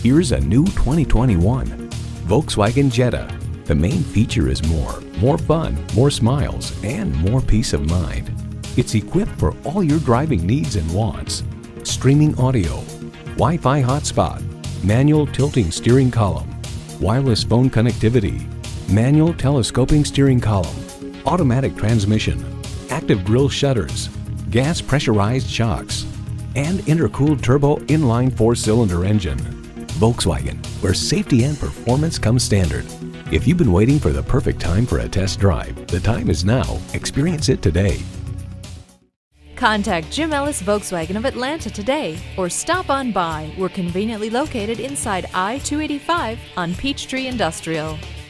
Here's a new 2021 Volkswagen Jetta. The main feature is more fun, more smiles, and more peace of mind. It's equipped for all your driving needs and wants. Streaming audio, Wi-Fi hotspot, manual tilting steering column, wireless phone connectivity, manual telescoping steering column, automatic transmission, active grille shutters, gas pressurized shocks, and intercooled turbo inline 4-cylinder engine. Volkswagen, where safety and performance come standard. If you've been waiting for the perfect time for a test drive, the time is now. Experience it today. Contact Jim Ellis Volkswagen of Atlanta today or stop on by. We're conveniently located inside I-285 on Peachtree Industrial.